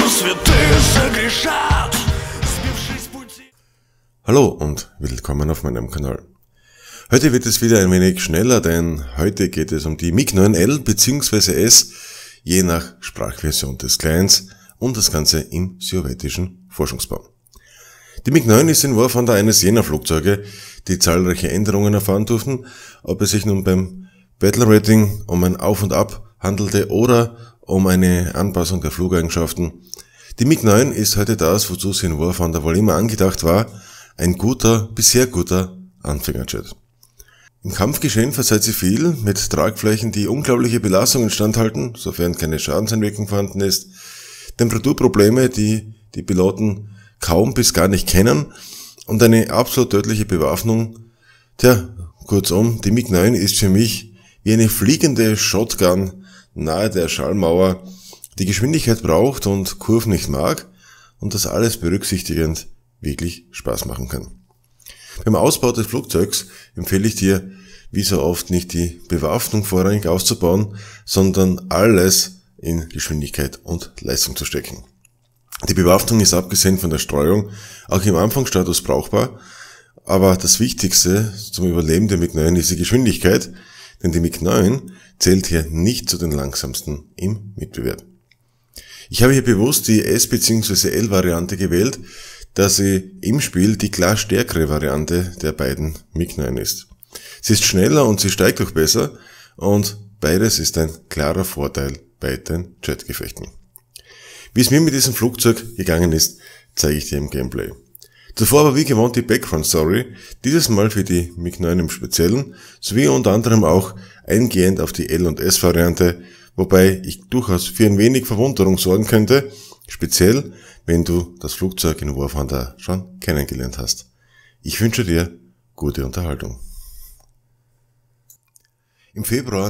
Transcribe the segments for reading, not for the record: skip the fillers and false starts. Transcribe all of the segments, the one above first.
Hallo und willkommen auf meinem Kanal. Heute wird es wieder ein wenig schneller, denn heute geht es um die MiG-9L bzw. S, je nach Sprachversion des Clients, und das Ganze im sowjetischen Forschungsbau. Die MiG-9 ist in Warfinder eines jener Flugzeuge, die zahlreiche Änderungen erfahren durften, ob es sich nun beim Battle Rating um ein Auf und Ab handelte oder um eine Anpassung der Flugeigenschaften. Die MiG-9 ist heute das, wozu sie in Warfinder wohl immer angedacht war, ein guter bis sehr guter Anfängerjet. Im Kampfgeschehen verzeiht sie viel, mit Tragflächen, die unglaubliche Belastungen standhalten, sofern keine Schadenseinwirkung vorhanden ist, Temperaturprobleme, die die Piloten kaum bis gar nicht kennen, und eine absolut tödliche Bewaffnung. Kurzum, die MiG-9 ist für mich wie eine fliegende Shotgun nahe der Schallmauer, die Geschwindigkeit braucht und Kurven nicht mag, und das alles berücksichtigend wirklich Spaß machen kann. Beim Ausbau des Flugzeugs empfehle ich dir, wie so oft, nicht die Bewaffnung vorrangig auszubauen, sondern alles in Geschwindigkeit und Leistung zu stecken. Die Bewaffnung ist abgesehen von der Streuung auch im Anfangsstatus brauchbar, aber das Wichtigste zum Überleben der MiG-9 ist die Geschwindigkeit, denn die MiG-9 zählt hier nicht zu den langsamsten im Mitbewerb. Ich habe hier bewusst die S- bzw. L-Variante gewählt, da sie im Spiel die klar stärkere Variante der beiden MiG-9 ist. Sie ist schneller und sie steigt auch besser, und beides ist ein klarer Vorteil bei den Jetgefechten. Wie es mir mit diesem Flugzeug gegangen ist, zeige ich dir im Gameplay. Zuvor aber wie gewohnt die Background Story, dieses Mal für die MiG-9 im Speziellen, sowie unter anderem auch eingehend auf die L- und S-Variante, wobei ich durchaus für ein wenig Verwunderung sorgen könnte, speziell wenn du das Flugzeug in Warfinder schon kennengelernt hast. Ich wünsche dir gute Unterhaltung. Im Februar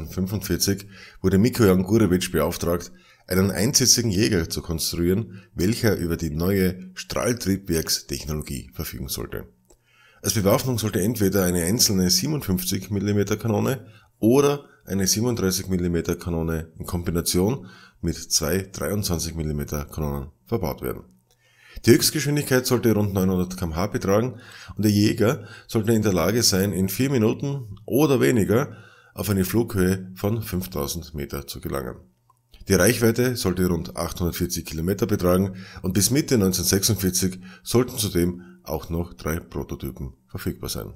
1945 wurde Mikojan Gurevich beauftragt, einen einsitzigen Jäger zu konstruieren, welcher über die neue Strahltriebwerkstechnologie verfügen sollte. Als Bewaffnung sollte entweder eine einzelne 57 mm Kanone oder eine 37 mm Kanone in Kombination mit zwei 23 mm Kanonen verbaut werden. Die Höchstgeschwindigkeit sollte rund 900 km/h betragen und der Jäger sollte in der Lage sein, in 4 Minuten oder weniger auf eine Flughöhe von 5000 Meter zu gelangen. Die Reichweite sollte rund 840 Kilometer betragen und bis Mitte 1946 sollten zudem auch noch 3 Prototypen verfügbar sein.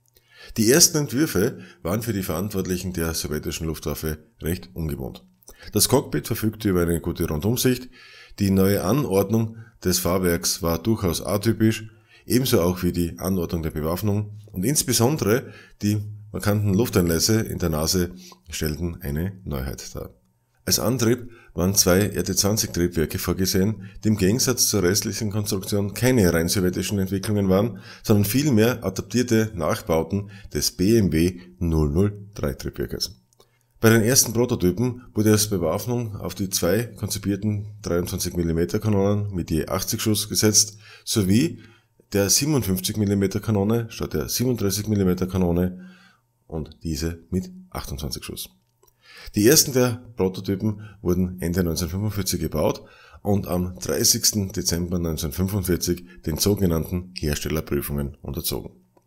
Die ersten Entwürfe waren für die Verantwortlichen der sowjetischen Luftwaffe recht ungewohnt. Das Cockpit verfügte über eine gute Rundumsicht, die neue Anordnung des Fahrwerks war durchaus atypisch, ebenso auch wie die Anordnung der Bewaffnung, und insbesondere die markanten Lufteinlässe in der Nase stellten eine Neuheit dar. Als Antrieb waren 2 RT-20-Triebwerke vorgesehen, die im Gegensatz zur restlichen Konstruktion keine rein sowjetischen Entwicklungen waren, sondern vielmehr adaptierte Nachbauten des BMW 003-Triebwerkes. Bei den ersten Prototypen wurde als Bewaffnung auf die 2 konzipierten 23 mm Kanonen mit je 80 Schuss gesetzt, sowie der 57 mm Kanone statt der 37 mm Kanone, und diese mit 28 Schuss. Die ersten der Prototypen wurden Ende 1945 gebaut und am 30. Dezember 1945 den sogenannten Herstellerprüfungen unterzogen.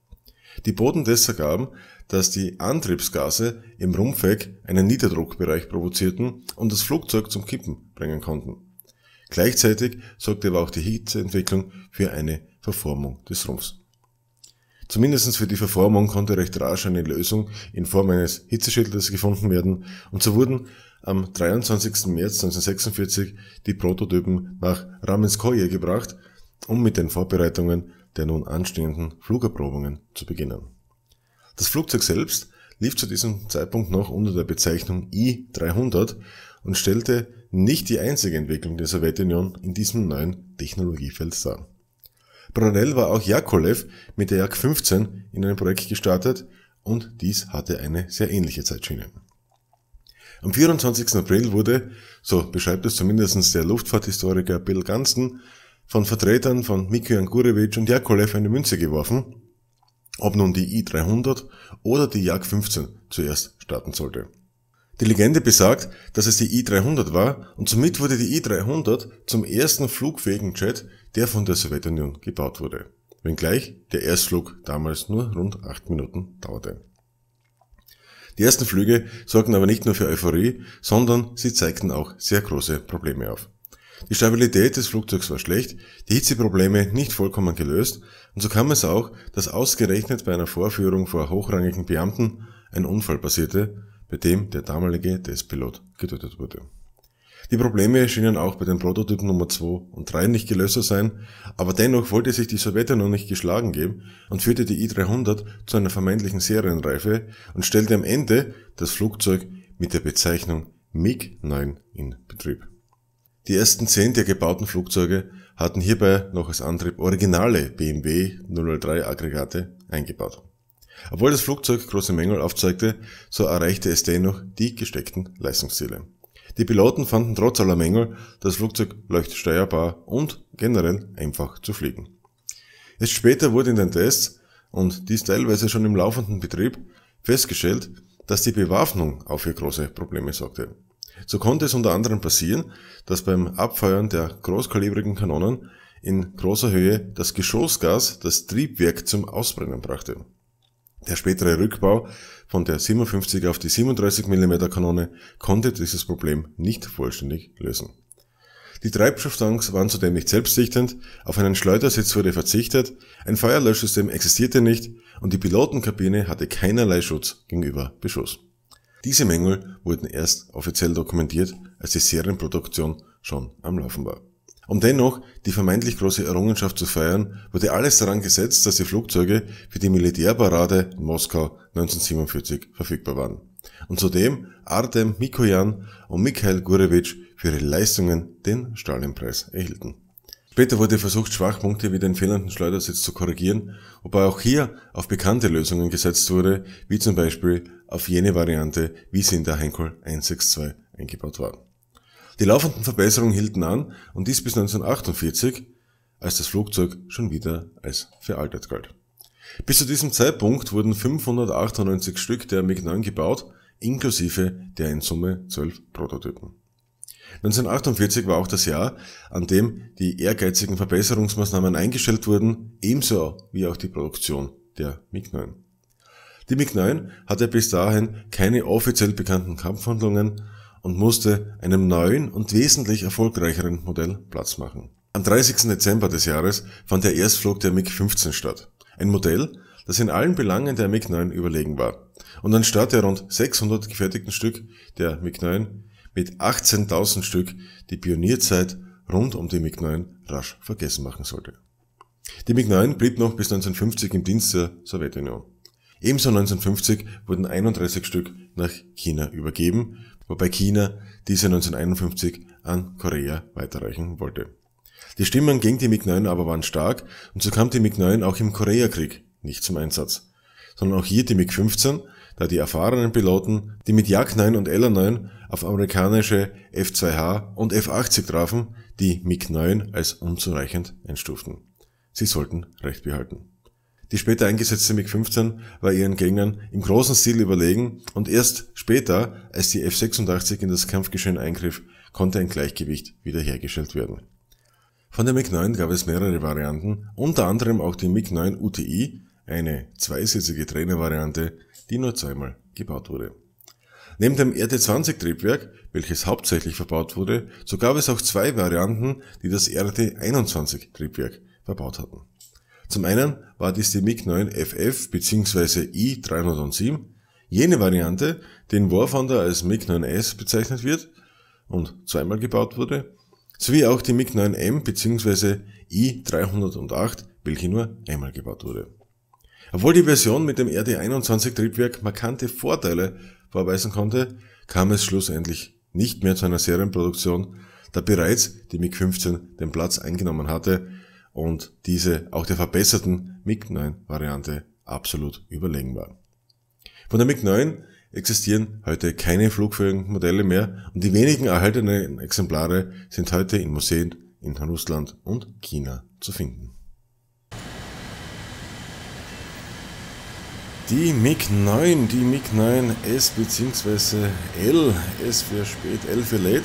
Die boten das ergaben, dass die Antriebsgase im Rumpfheck einen Niederdruckbereich provozierten und das Flugzeug zum Kippen bringen konnten. Gleichzeitig sorgte aber auch die Hitzeentwicklung für eine Verformung des Rumpfs. Zumindest für die Verformung konnte recht rasch eine Lösung in Form eines Hitzeschildes gefunden werden, und so wurden am 23. März 1946 die Prototypen nach Ramenskoje gebracht, um mit den Vorbereitungen der nun anstehenden Flugerprobungen zu beginnen. Das Flugzeug selbst lief zu diesem Zeitpunkt noch unter der Bezeichnung I-300 und stellte nicht die einzige Entwicklung der Sowjetunion in diesem neuen Technologiefeld dar. Parallel war auch Yakolev mit der Jak-15 in ein Projekt gestartet, und dies hatte eine sehr ähnliche Zeitschiene. Am 24. April wurde, so beschreibt es zumindest der Luftfahrthistoriker Bill Gunston, von Vertretern von Mikojan Gurevich und Yakolev eine Münze geworfen, ob nun die I-300 oder die Jak-15 zuerst starten sollte. Die Legende besagt, dass es die I-300 war und somit wurde die I-300 zum ersten flugfähigen Jet, der von der Sowjetunion gebaut wurde. Wenngleich der Erstflug damals nur rund 8 Minuten dauerte. Die ersten Flüge sorgten aber nicht nur für Euphorie, sondern sie zeigten auch sehr große Probleme auf. Die Stabilität des Flugzeugs war schlecht, die Hitzeprobleme nicht vollkommen gelöst und so kam es auch, dass ausgerechnet bei einer Vorführung vor hochrangigen Beamten ein Unfall passierte, bei dem der damalige Testpilot getötet wurde. Die Probleme schienen auch bei den Prototypen Nummer 2 und 3 nicht gelöst zu sein, aber dennoch wollte sich die Sowjetunion nicht geschlagen geben und führte die I-300 zu einer vermeintlichen Serienreife und stellte am Ende das Flugzeug mit der Bezeichnung MiG-9 in Betrieb. Die ersten 10 der gebauten Flugzeuge hatten hierbei noch als Antrieb originale BMW 003 Aggregate eingebaut. Obwohl das Flugzeug große Mängel aufzeigte, so erreichte es dennoch die gesteckten Leistungsziele. Die Piloten fanden trotz aller Mängel das Flugzeug leicht steuerbar und generell einfach zu fliegen. Erst später wurde in den Tests, und dies teilweise schon im laufenden Betrieb, festgestellt, dass die Bewaffnung auch für große Probleme sorgte. So konnte es unter anderem passieren, dass beim Abfeuern der großkalibrigen Kanonen in großer Höhe das Geschossgas das Triebwerk zum Ausbrennen brachte. Der spätere Rückbau von der 57 auf die 37 mm Kanone konnte dieses Problem nicht vollständig lösen. Die Treibstofftanks waren zudem nicht selbstdichtend, auf einen Schleudersitz wurde verzichtet, ein Feuerlöschsystem existierte nicht und die Pilotenkabine hatte keinerlei Schutz gegenüber Beschuss. Diese Mängel wurden erst offiziell dokumentiert, als die Serienproduktion schon am Laufen war. Um dennoch die vermeintlich große Errungenschaft zu feiern, wurde alles daran gesetzt, dass die Flugzeuge für die Militärparade in Moskau 1947 verfügbar waren. Und zudem Artem Mikojan und Mikhail Gurevitch für ihre Leistungen den Stalinpreis erhielten. Später wurde versucht, Schwachpunkte wie den fehlenden Schleudersitz zu korrigieren, wobei auch hier auf bekannte Lösungen gesetzt wurde, wie zum Beispiel auf jene Variante, wie sie in der Heinkel 162 eingebaut war. Die laufenden Verbesserungen hielten an und dies bis 1948, als das Flugzeug schon wieder als veraltet galt. Bis zu diesem Zeitpunkt wurden 598 Stück der MiG-9 gebaut, inklusive der in Summe 12 Prototypen. 1948 war auch das Jahr, an dem die ehrgeizigen Verbesserungsmaßnahmen eingestellt wurden, ebenso wie auch die Produktion der MiG-9. Die MiG-9 hatte bis dahin keine offiziell bekannten Kampfhandlungen und musste einem neuen und wesentlich erfolgreicheren Modell Platz machen. Am 30. Dezember des Jahres fand der Erstflug der MiG-15 statt. Ein Modell, das in allen Belangen der MiG-9 überlegen war. Und anstatt der rund 600 gefertigten Stück der MiG-9 mit 18.000 Stück die Pionierzeit rund um die MiG-9 rasch vergessen machen sollte. Die MiG-9 blieb noch bis 1950 im Dienst der Sowjetunion. Ebenso 1950 wurden 31 Stück nach China übergeben, wobei China diese 1951 an Korea weiterreichen wollte. Die Stimmen gegen die MiG-9 aber waren stark und so kam die MiG-9 auch im Koreakrieg nicht zum Einsatz, sondern auch hier die MiG-15, da die erfahrenen Piloten, die mit Jak-9 und LA-9 auf amerikanische F-2H und F-80 trafen, die MiG-9 als unzureichend einstuften. Sie sollten Recht behalten. Die später eingesetzte MiG-15 war ihren Gegnern im großen Stil überlegen und erst später, als die F-86 in das Kampfgeschehen eingriff, konnte ein Gleichgewicht wiederhergestellt werden. Von der MiG-9 gab es mehrere Varianten, unter anderem auch die MiG-9 UTI, eine zweisitzige Trainervariante, die nur zweimal gebaut wurde. Neben dem RT-20 welches hauptsächlich verbaut wurde, so gab es auch zwei Varianten, die das RT-21 verbaut hatten. Zum einen war dies die MiG-9 FF bzw. I-307, jene Variante, die in War Thunder als MiG-9S bezeichnet wird und zweimal gebaut wurde, sowie auch die MiG-9M bzw. I-308, welche nur einmal gebaut wurde. Obwohl die Version mit dem RT-21 markante Vorteile vorweisen konnte, kam es schlussendlich nicht mehr zu einer Serienproduktion, da bereits die MiG-15 den Platz eingenommen hatte und diese auch der verbesserten MiG-9-Variante absolut überlegen war. Von der MiG-9 existieren heute keine flugfähigen Modelle mehr und die wenigen erhaltenen Exemplare sind heute in Museen in Russland und China zu finden. Die MiG-9, die MiG-9S bzw. L, S für spät, L für late.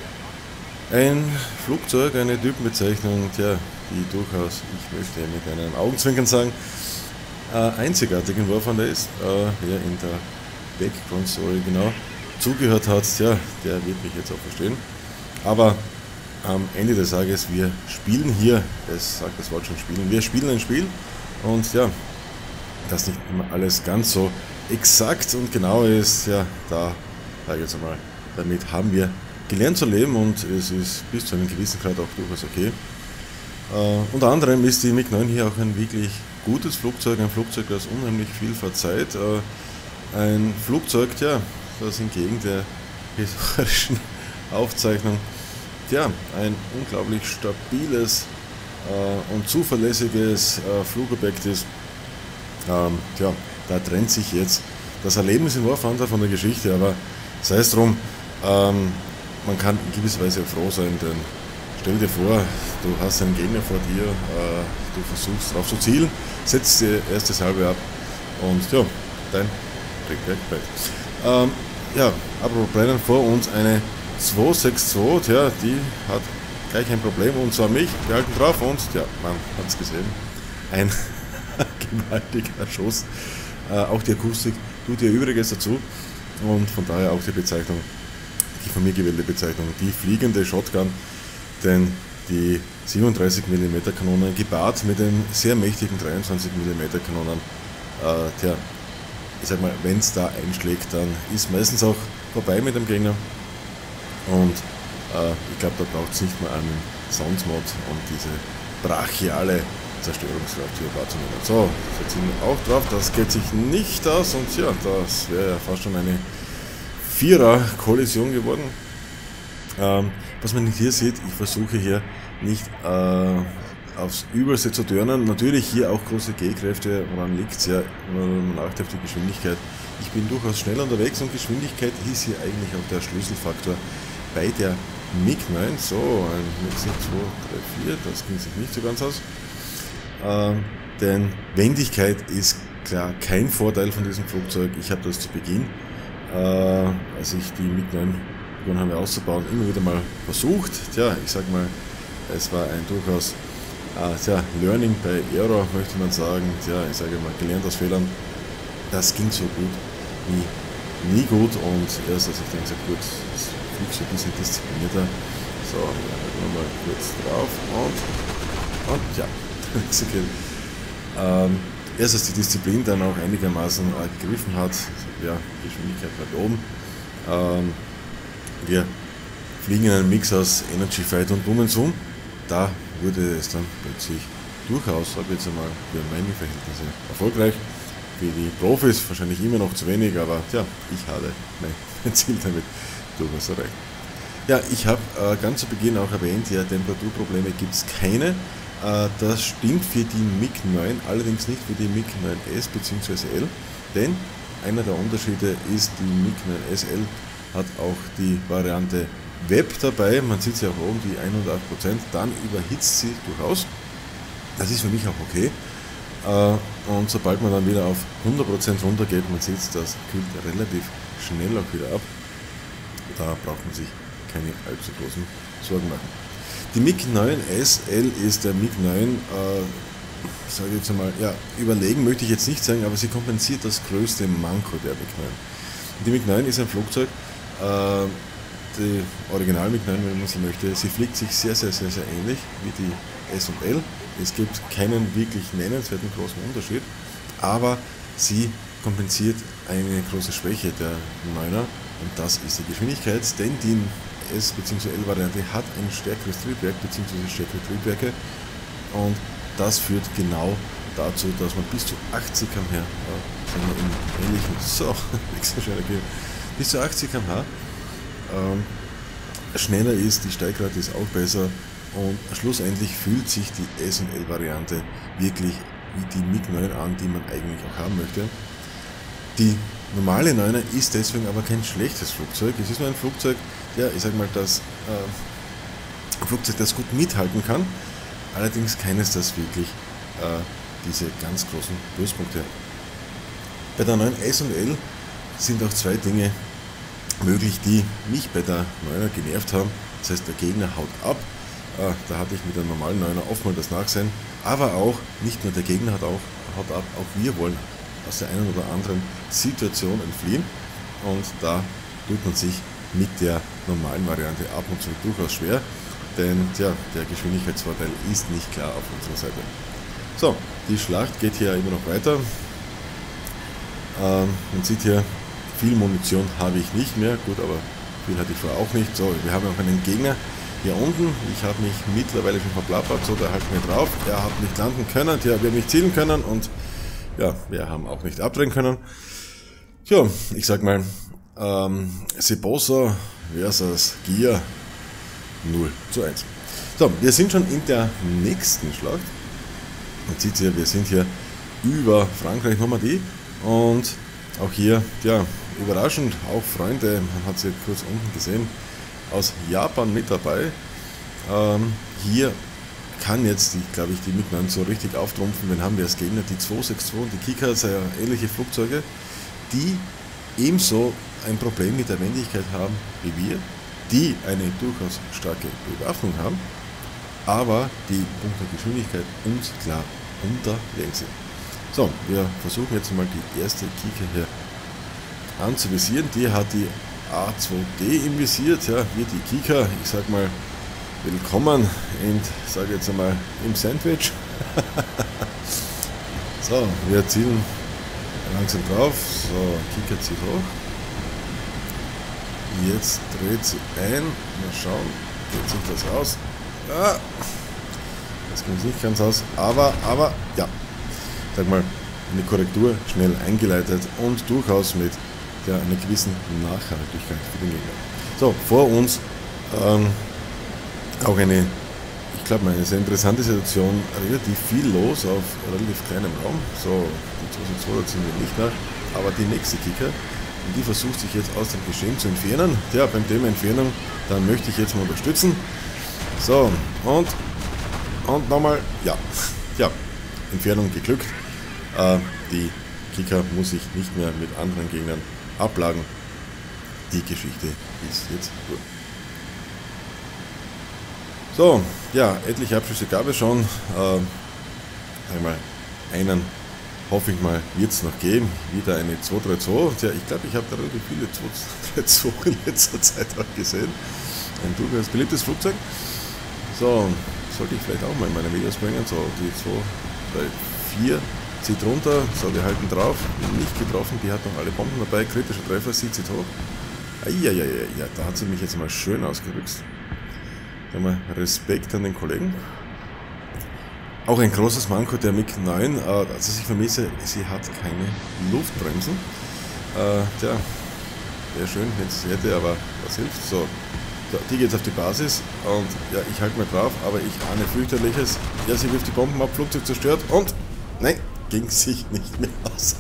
Ein Flugzeug, eine Typenbezeichnung, tja, die durchaus, ich möchte mit einem Augenzwinkern sagen, einzigartig entworfen ist. Wer in der Background Story genau zugehört hat, ja, der wird mich jetzt auch verstehen. Aber am Ende des Tages, wir spielen hier, es sagt das Wort schon spielen, wir spielen ein Spiel und ja, dass nicht immer alles ganz so exakt und genau ist, ja, da sage ich jetzt einmal, damit haben wir gelernt zu leben und es ist bis zu einem gewissen Grad auch durchaus okay. Unter anderem ist die MiG-9 hier auch ein wirklich gutes Flugzeug, ein Flugzeug, das unheimlich viel verzeiht. Ein Flugzeug, ja, das entgegen der historischen Aufzeichnung, ja, ein unglaublich stabiles und zuverlässiges Flugobjekt ist. Tja, da trennt sich jetzt das Erlebnis in War Thunder von der Geschichte, aber sei es drum, man kann in gewisser Weise froh sein, denn stell dir vor, du hast einen Gegner vor dir, du versuchst darauf zu zielen, setzt die erste Salve ab und ja, dein Triebwerk bleibt. Ja, apropos Brennen, vor uns eine 262, tja, die hat gleich ein Problem und zwar mich, wir halten drauf und ja, man hat es gesehen, ein gewaltiger Schuss. Auch die Akustik tut ihr Übriges dazu und von daher auch die Bezeichnung, die von mir gewählte Bezeichnung, die fliegende Shotgun, denn die 37 mm Kanonen gepaart mit den sehr mächtigen 23 mm Kanonen, tja, ich sag mal, wenn es da einschlägt, dann ist meistens auch vorbei mit dem Gegner und ich glaube, da braucht es nicht mal einen Soundsmod, um diese brachiale Zerstörungskraft hier wahrzunehmen. So, jetzt sind wir auch drauf, das geht sich nicht aus und ja, das wäre ja fast schon eine Vierer-Kollision geworden. Was man hier sieht, ich versuche hier nicht aufs Übelste zu turnen. Natürlich hier auch große G-Kräfte, woran liegt es ja, man achtet auf die Geschwindigkeit. Ich bin durchaus schnell unterwegs und Geschwindigkeit ist hier eigentlich auch der Schlüsselfaktor bei der MiG-9. So, ein MiG 2, 3, 4, das ging sich nicht so ganz aus. Denn Wendigkeit ist klar kein Vorteil von diesem Flugzeug. Ich habe das zu Beginn, als ich die MiG-9 begonnen habe auszubauen, immer wieder mal versucht. Tja, ich sag mal, es war ein durchaus Learning by Error, möchte man sagen. Tja, ich sage mal, gelernt aus Fehlern. Das ging so gut wie nie gut und erst als ich dann gesagt, gut, das fliegt ein bisschen disziplinierter. So, dann mal kurz drauf und ja. Erst als die Disziplin dann auch einigermaßen gegriffen hat, ja, Geschwindigkeit bleibt oben. Wir fliegen in einem Mix aus Energy Fight und Boom and Zoom. Da wurde es dann plötzlich durchaus, sage ich jetzt einmal, für meine Verhältnisse erfolgreich. Für die Profis wahrscheinlich immer noch zu wenig, aber ja, ich habe mein Ziel damit durchaus erreicht. Ja, ich habe ganz zu Beginn auch erwähnt, ja, Temperaturprobleme gibt es keine. Das stimmt für die MiG-9, allerdings nicht für die MiG-9S bzw. L, denn einer der Unterschiede ist, die MiG-9S-L hat auch die Variante Web dabei, man sieht sie auch oben, die 108%, dann überhitzt sie durchaus, das ist für mich auch okay, und sobald man dann wieder auf 100% runtergeht, man sieht, das kühlt relativ schnell auch wieder ab, da braucht man sich keine allzu großen Sorgen machen. Die MiG-9S-L ist der MiG-9, sage ich jetzt einmal, ja, überlegen möchte ich jetzt nicht sagen, aber sie kompensiert das größte Manko der MiG-9. Die MiG-9 ist ein Flugzeug, die Original MiG-9, wenn man so möchte, sie fliegt sich sehr, sehr, sehr, sehr ähnlich wie die S und L. Es gibt keinen wirklich nennenswerten großen Unterschied, aber sie kompensiert eine große Schwäche der 9er und das ist die Geschwindigkeit, denn die S- bzw. L-Variante hat ein stärkeres Triebwerk bzw. stärkere Triebwerke und das führt genau dazu, dass man bis zu 80 km/h, sagen wir im ähnlichen, so, bis zu 80 km/h schneller ist, die Steigrate ist auch besser und schlussendlich fühlt sich die S- und L-Variante wirklich wie die MiG-9 an, die man eigentlich auch haben möchte. Die normale 9er ist deswegen aber kein schlechtes Flugzeug, es ist nur ein Flugzeug, ja, ich sag mal, das Flugzeug, das gut mithalten kann, allerdings keines, das wirklich diese ganz großen Pluspunkte Bei der neuen S&L sind auch zwei Dinge möglich, die mich bei der 9er genervt haben. Das heißt, der Gegner haut ab. Da hatte ich mit der normalen 9er oft mal das Nachsehen. Aber auch, nicht nur der Gegner haut ab, auch wir wollen aus der einen oder anderen Situation entfliehen. Und da tut man sich mit der normalen Variante ab und zu durchaus schwer. Denn der Geschwindigkeitsvorteil ist nicht klar auf unserer Seite. So, die Schlacht geht hier immer noch weiter. Man sieht hier, viel Munition habe ich nicht mehr, gut, aber viel hatte ich vorher auch nicht. So, wir haben auch einen Gegner hier unten. Ich habe mich mittlerweile schon verplappert, so, der hält mir drauf. Er hat nicht landen können, wir haben nicht zielen können und ja, wir haben auch nicht abdrehen können. Tja, ich sag mal, Sebosa versus Gia 0:1. So, wir sind schon in der nächsten Schlacht. Man sieht hier, wir sind hier über Frankreich, Normandie. Und auch hier, ja, überraschend, auch Freunde, man hat sie kurz unten gesehen, aus Japan mit dabei. Hier kann jetzt, glaube ich, die Mik-9 so richtig auftrumpfen. Wen haben wir als Gegner? Die 262 und die Kika, sehr ähnliche Flugzeuge, die ebenso ein Problem mit der Wendigkeit haben wie wir, die eine durchaus starke Bewaffnung haben, aber die Punkt der Geschwindigkeit uns klar unterlegen sind. So, wir versuchen jetzt mal die erste Kika hier anzuvisieren. Die hat die A2D im Visier, ja, wir die Kika, ich sag mal, willkommen in, sage jetzt einmal, im Sandwich. So, wir ziehen langsam drauf. So, Kika zieht hoch. Jetzt dreht sie ein. Mal schauen, geht sich das aus. Ja, das kommt nicht ganz aus, aber, ja. Sag mal, eine Korrektur schnell eingeleitet und durchaus mit einer gewissen Nachhaltigkeit für den Gegner. So, vor uns auch eine, ich glaube, eine sehr interessante Situation, relativ viel los auf relativ kleinem Raum. So, die 262, da ziehen wir nicht nach, aber die nächste Kika, die versucht sich jetzt aus dem Geschehen zu entfernen. Ja, beim Thema Entfernung, da möchte ich jetzt mal unterstützen. So, und nochmal, ja, Entfernung geglückt. Die Kika muss sich nicht mehr mit anderen Gegnern ablagen. Die Geschichte ist jetzt durch. So, ja, etliche Abschüsse gab es schon. Einmal einen, hoffe ich mal, wird es noch geben. Wieder eine 232. Tja, ich glaube, ich habe da relativ viele 232 in letzter Zeit auch gesehen. Ein durchaus beliebtes Flugzeug. So, sollte ich vielleicht auch mal in meine Videos bringen. So, die 2, 3, 4 zieht runter. So, wir halten drauf. Nicht getroffen, die hat noch alle Bomben dabei. Kritischer Treffer, sie zieht hoch. Ja, da hat sie mich jetzt mal schön ausgerückt. Da haben wir Respekt an den Kollegen. Auch ein großes Manko der Mik-9, also ich vermisse, sie hat keine Luftbremsen. Tja, wäre schön, wenn sie hätte, aber was hilft? So, die geht auf die Basis und ja, ich halte mal drauf, aber ich ahne fürchterliches. Ja, sie wirft die Bomben ab, Flugzeug zerstört und nein, ging sich nicht mehr aus.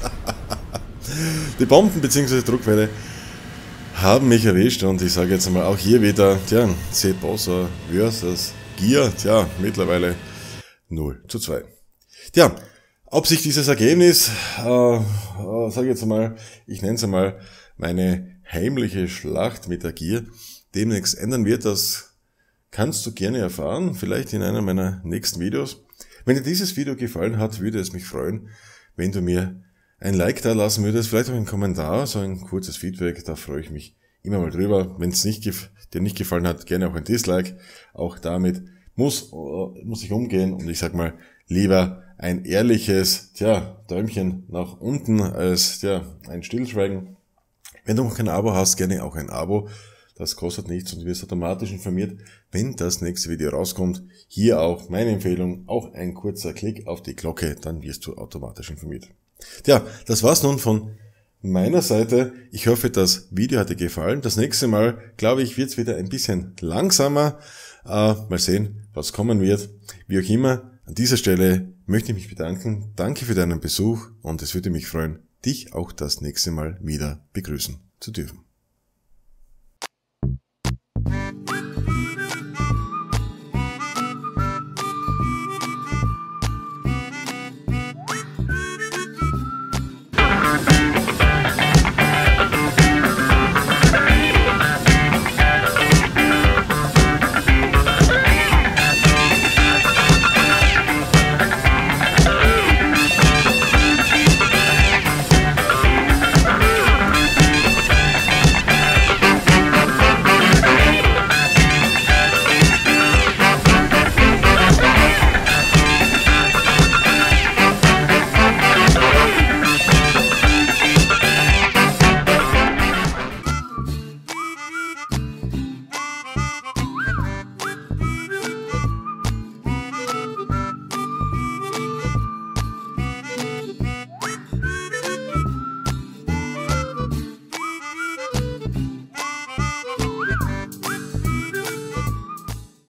Die Bomben bzw. Druckwelle haben mich erwischt und ich sage jetzt einmal auch hier wieder, tja, Sebosa versus Gia, tja, mittlerweile 0:2. Tja, ob sich dieses Ergebnis, sage ich jetzt einmal, ich nenne es einmal meine heimliche Schlacht mit der Gia, demnächst ändern wird, das kannst du gerne erfahren, vielleicht in einem meiner nächsten Videos. Wenn dir dieses Video gefallen hat, würde es mich freuen, wenn du mir ein Like da lassen würdest, vielleicht auch einen Kommentar, so ein kurzes Feedback, da freue ich mich immer mal drüber. Wenn es dir nicht gefallen hat, gerne auch ein Dislike. Auch damit muss ich umgehen und ich sag mal, lieber ein ehrliches, Däumchen nach unten als, ein Stillschweigen. Wenn du noch kein Abo hast, gerne auch ein Abo. Das kostet nichts und du wirst automatisch informiert, wenn das nächste Video rauskommt. Hier auch meine Empfehlung, auch ein kurzer Klick auf die Glocke, dann wirst du automatisch informiert. Tja, das war's nun von meiner Seite. Ich hoffe, das Video hat dir gefallen. Das nächste Mal, glaube ich, wird's wieder ein bisschen langsamer. Mal sehen, was kommen wird. Wie auch immer, an dieser Stelle möchte ich mich bedanken. Danke für deinen Besuch und es würde mich freuen, dich auch das nächste Mal wieder begrüßen zu dürfen.